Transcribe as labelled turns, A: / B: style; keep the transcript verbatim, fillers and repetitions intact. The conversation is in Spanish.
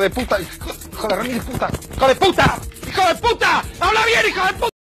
A: de puta, hijo, hijo de remil puta, hijo de puta, hijo de puta, habla bien, hijo de puta.